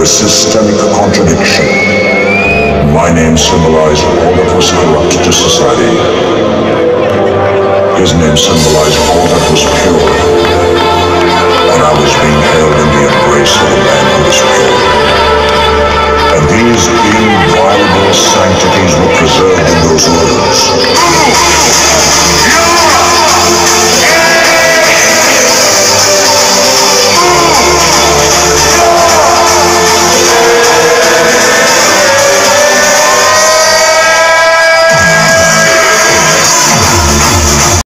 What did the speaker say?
a systemic contradiction. My name symbolized all that was corrupt to society. His name symbolized all that was pure. And I was being held in the embrace of a man who was pure. And these being violent